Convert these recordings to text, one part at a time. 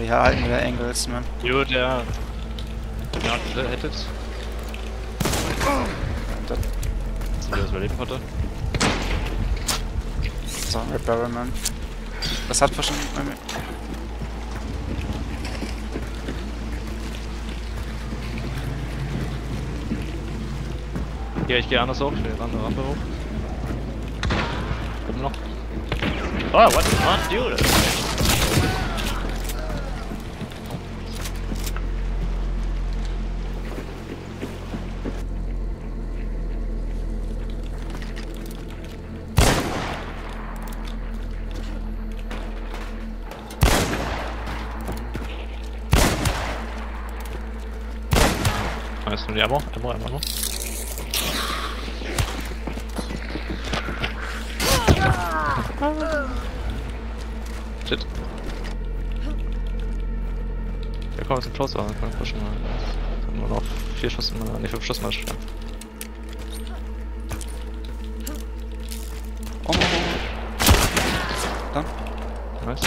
hier halten wieder Angles, man. Jo, der hättet. Das Wie das überlebt hatte. ist auch ein Red Barrel, man. Das hat wahrscheinlich... Ja, ich gehe anders hoch, ich gehe andere Rampe hoch. Oben noch. Oh, what the fuck, dude? Nice, nur die Ammo. Shit. Ja, komm, ist ein Closer, dann kann ich pushen mal. Ich hab nur noch 4 Schuss in meiner. Ne, 5 Schuss in meiner Stern. Oh. Dann. Nice.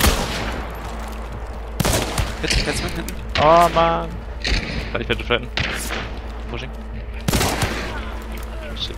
Jetzt mit hinten. Oh man! Kann ich bitte traden? Pushing. Shit.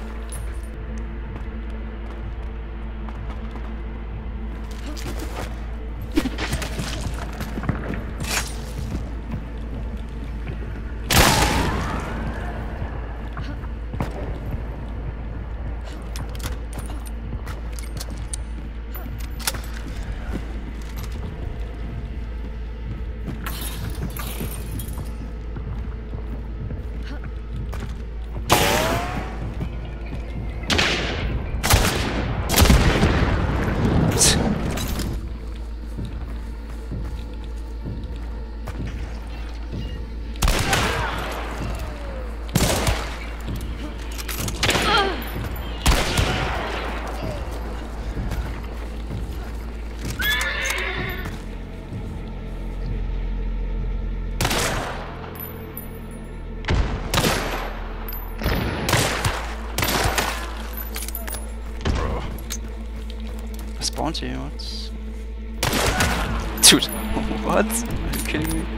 Bounty, what? Dude, what? Are you kidding me?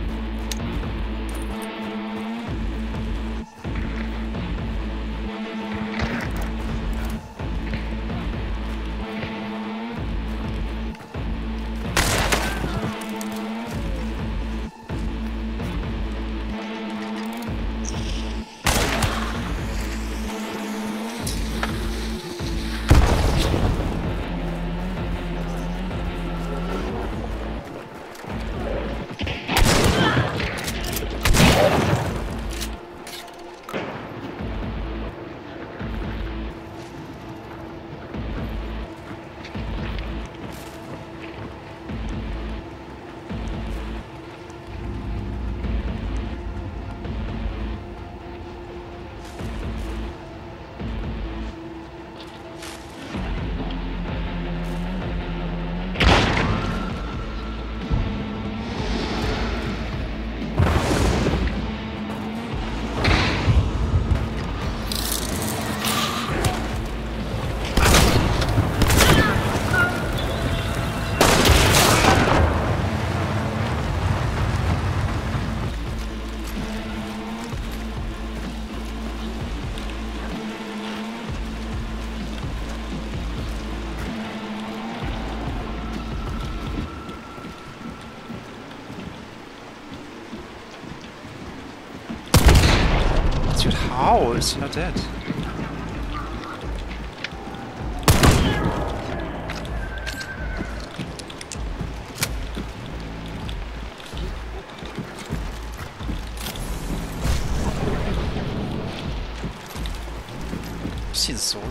Dude, how is he not dead? Ist he solo?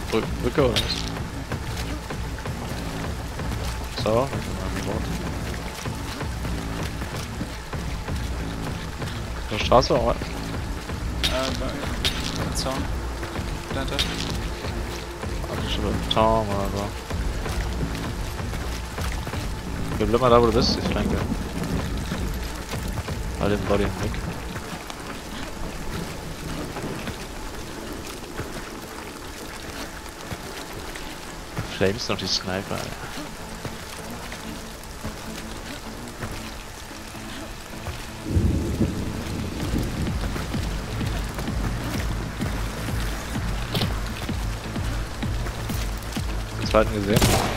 Brücke oder was? So, dann sind wir an die Bord. Auf der Straße oder? Bei Zaun. Dahinter. Also schon im Zaun oder so. Wir bleiben mal da, wo du bist, ich flanke. Halt den Body im Weg. Flames noch die Sniper, Alter. Den zweiten gesehen.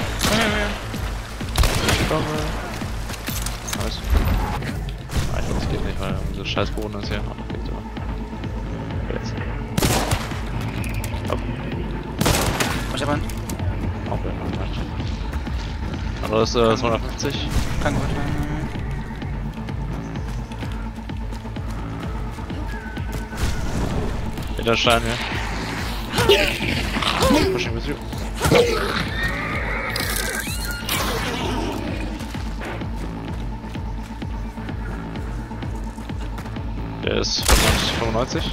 Ich komme. Nice. Ah, ich glaube, das geht nicht, weil unser scheiß Boden ist hier. Jetzt. Ab. Ich hab einen. Okay, nice. Andere ist 250. Kann gut. Hinter Stein hier. Pushing with you. Der ist 95.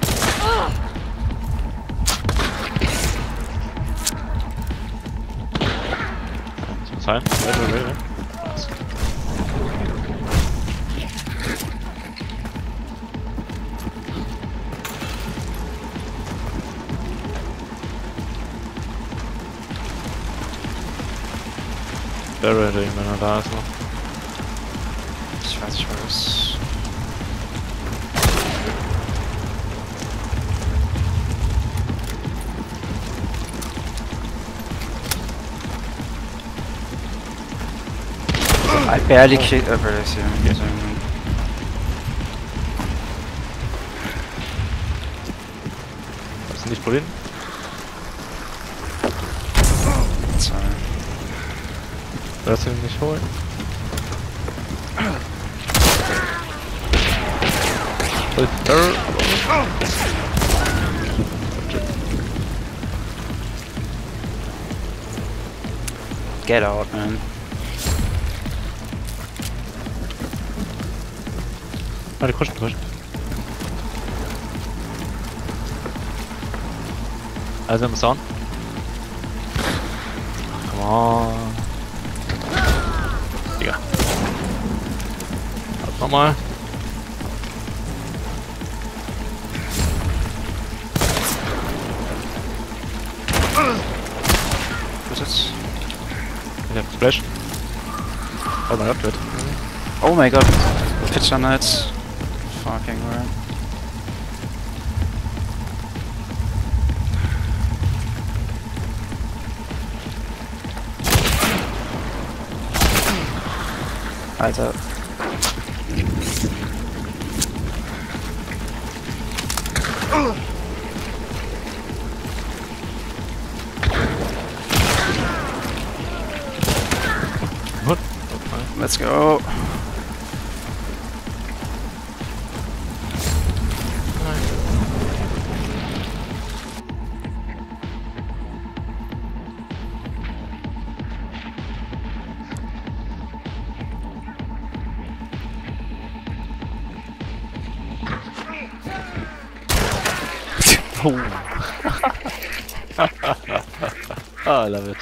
Zum Sein. Nice. Barrel, wenn er da ist noch. Ich weiß nicht, wo das. I barely killed this here. Hast du nicht Pauline? Sorry. Lass ihn nicht holen. Get out, man. Ah, die pushen. Also im Sound. Come on. Digga. Halt nochmal. Was ist? Ich hab Splash. Oh mein Gott, Oh my god. Pitcher Knights. Fucking right. Alter. What? Let's go. Oh. I love it.